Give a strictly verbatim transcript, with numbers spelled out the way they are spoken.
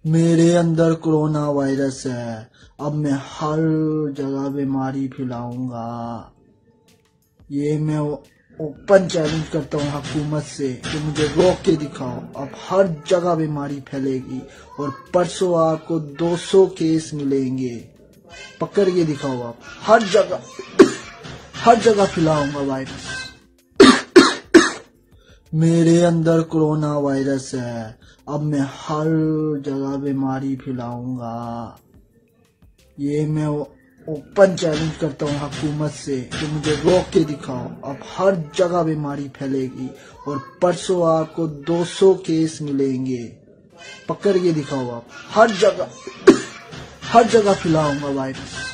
मेरे अंदर corona virus है। अब मैं हर जगह बीमारी फैलाऊंगा। ये मैं ओपन चैलेंज करता हूँ हुकूमत से कि मुझे रोक के दिखाओ। अब हर जगह बीमारी फैलेगी और परसों आपको दो सौ केस मिलेंगे। पकड़ के दिखाओ। आप हर जगह हर जगह फैलाऊंगा वायरस। मेरे अंदर कोरोना वायरस है। अब मैं हर जगह बीमारी फैलाऊंगा। ये मैं ओपन चैलेंज करता हूँ हुकूमत से कि मुझे रोक के दिखाओ। अब हर जगह बीमारी फैलेगी और परसों आपको दो सौ केस मिलेंगे। पकड़ के दिखाओ। आप हर जगह हर जगह फैलाऊंगा वायरस।